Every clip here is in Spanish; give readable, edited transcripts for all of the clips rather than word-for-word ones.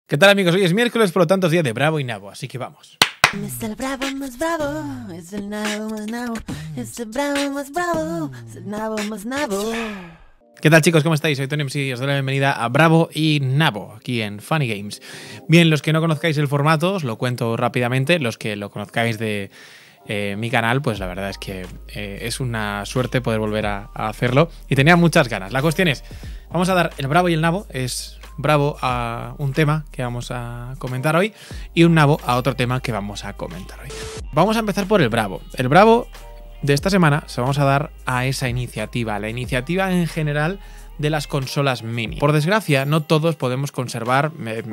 ¿Qué tal, amigos? Hoy es miércoles, por lo tanto es día de Bravo y Nabo, así que vamos. Es el bravo más bravo, es el nabo más nabo, es el bravo más bravo, es el nabo más nabo. ¿Qué tal, chicos? ¿Cómo estáis? Soy Tony MC y os doy la bienvenida a Bravo y Nabo, aquí en Funny Games. Bien, los que no conozcáis el formato, os lo cuento rápidamente. Los que lo conozcáis de mi canal, pues la verdad es que es una suerte poder volver a hacerlo y tenía muchas ganas. La cuestión es, vamos a dar el Bravo y el Nabo, es Bravo a un tema que vamos a comentar hoy y un Nabo a otro tema que vamos a comentar hoy. Vamos a empezar por el Bravo. El Bravo de esta semana se vamos a dar a esa iniciativa, la iniciativa en general de las consolas mini. Por desgracia, no todos podemos conservar,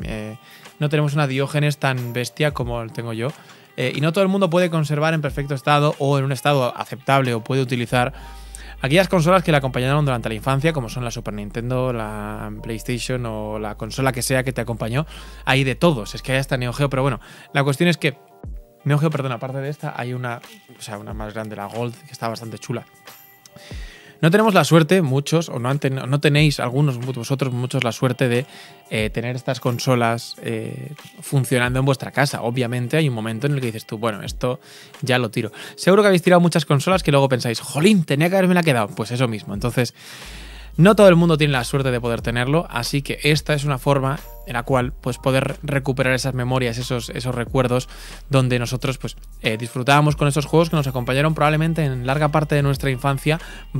no tenemos una Diógenes tan bestia como tengo yo, y no todo el mundo puede conservar en perfecto estado o en un estado aceptable o puede utilizar aquellas consolas que le acompañaron durante la infancia, como son la Super Nintendo, la PlayStation o la consola que sea que te acompañó. Hay de todos, es que hay hasta Neo Geo, pero bueno, la cuestión es que Neo Geo, perdón, aparte de esta, hay una más grande, la Gold, que está bastante chula. No tenemos la suerte, muchos, o no tenéis algunos vosotros muchos la suerte de tener estas consolas funcionando en vuestra casa. Obviamente hay un momento en el que dices tú, bueno, esto ya lo tiro. Seguro que habéis tirado muchas consolas que luego pensáis, jolín, tenía que haberme la quedado. Pues eso mismo. Entonces, no todo el mundo tiene la suerte de poder tenerlo, así que esta es una forma en la cual pues, poder recuperar esas memorias, esos recuerdos donde nosotros pues, disfrutábamos con esos juegos que nos acompañaron probablemente en larga parte de nuestra infancia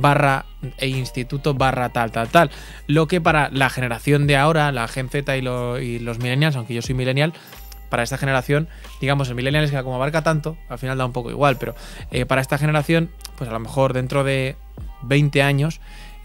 / instituto / tal. Lo que para la generación de ahora, la Gen Z y los millennials, aunque yo soy millennial, para esta generación, digamos, el millennial es que como abarca tanto, al final da un poco igual, pero para esta generación, pues a lo mejor dentro de 20 años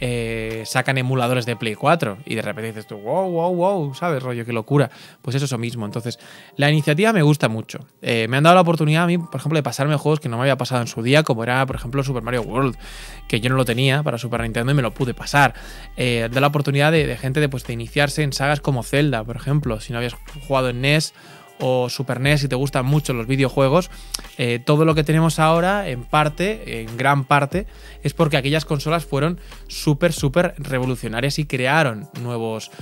sacan emuladores de Play 4 y de repente dices tú, wow, ¿sabes? Rollo, qué locura. Pues eso mismo. Entonces, la iniciativa me gusta mucho. Me han dado la oportunidad a mí, por ejemplo, de pasarme juegos que no me había pasado en su día, como era, por ejemplo, Super Mario World, que yo no lo tenía para Super Nintendo y me lo pude pasar. Da la oportunidad de gente de iniciarse en sagas como Zelda, por ejemplo, si no habías jugado en NES o Super NES y te gustan mucho los videojuegos, todo lo que tenemos ahora, en gran parte, es porque aquellas consolas fueron súper revolucionarias y crearon nuevos,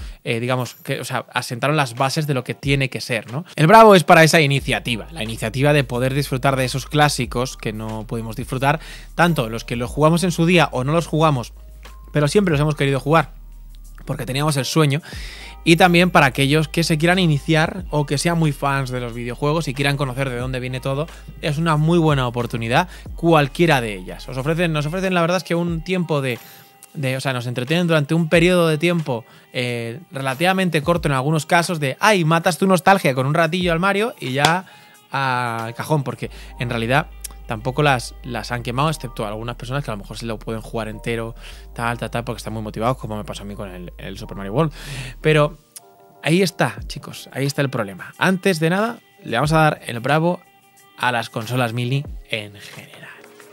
asentaron las bases de lo que tiene que ser, ¿no? El Bravo es para esa iniciativa, la iniciativa de poder disfrutar de esos clásicos que no pudimos disfrutar, tanto los que los jugamos en su día o no los jugamos, pero siempre los hemos querido jugar, porque teníamos el sueño. Y también para aquellos que se quieran iniciar o que sean muy fans de los videojuegos y quieran conocer de dónde viene todo, es una muy buena oportunidad, cualquiera de ellas. Nos ofrecen la verdad es que un tiempo nos entretienen durante un periodo de tiempo relativamente corto en algunos casos matas tu nostalgia con un ratillo al Mario y ya al cajón, porque en realidad tampoco las han quemado, excepto algunas personas que a lo mejor se lo pueden jugar entero, porque están muy motivados, como me pasó a mí con el Super Mario World. Pero ahí está, chicos, ahí está el problema. Antes de nada, le vamos a dar el Bravo a las consolas mini en general.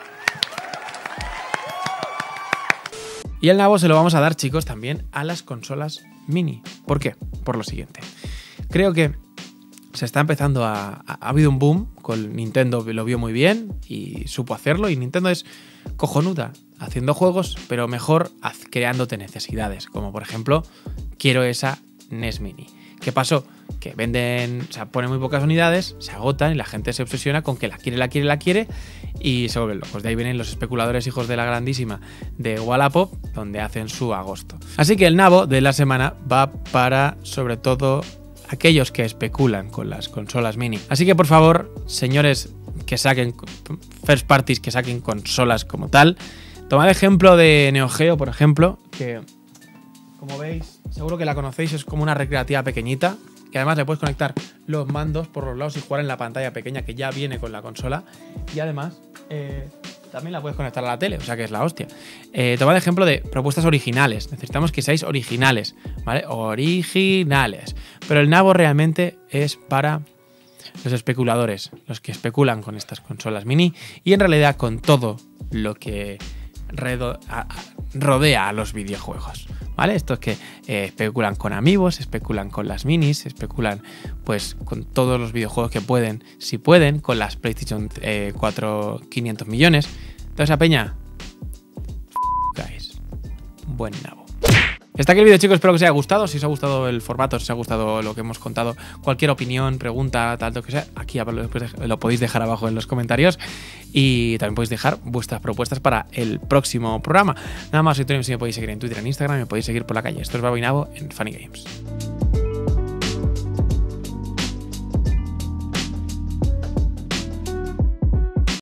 Y el Nabo se lo vamos a dar, chicos, también a las consolas mini. ¿Por qué? Por lo siguiente. Creo que se está empezando ha habido un boom con Nintendo, lo vio muy bien y supo hacerlo, y Nintendo es cojonuda haciendo juegos, pero mejor creándote necesidades, como por ejemplo, quiero esa NES Mini. ¿Qué pasó? Que ponen muy pocas unidades, se agotan y la gente se obsesiona con que la quiere y se vuelven locos. De ahí vienen los especuladores hijos de la grandísima de Wallapop, donde hacen su agosto. Así que el Nabo de la semana va para, sobre todo, aquellos que especulan con las consolas mini. Así que, por favor, señores que saquen first parties, que saquen consolas como tal, tomad ejemplo de Neo Geo, por ejemplo, que, como veis, seguro que la conocéis, es como una recreativa pequeñita, que además le puedes conectar los mandos por los lados y jugar en la pantalla pequeña que ya viene con la consola, y además también la puedes conectar a la tele, o sea que es la hostia. Tomad ejemplo de propuestas originales. Necesitamos que seáis originales, ¿vale? Originales. Pero el Nabo realmente es para los especuladores, los que especulan con estas consolas mini y en realidad con todo lo que rodea a los videojuegos, ¿vale? Estos que especulan con Amiibos, especulan con las minis, especulan pues con todos los videojuegos que pueden, si pueden, con las PlayStation 4 500 millones. Toda esa peña, guys, buen Nabo. Está aquí el vídeo, chicos, espero que os haya gustado. Si os ha gustado el formato, si os ha gustado lo que hemos contado, cualquier opinión, pregunta, tal, lo que sea, aquí lo podéis dejar abajo en los comentarios. Y también podéis dejar vuestras propuestas para el próximo programa. Nada más, soy Tony, si me podéis seguir en Twitter, en Instagram, me podéis seguir por la calle. Esto es Bravo y Nabo en Funny Games.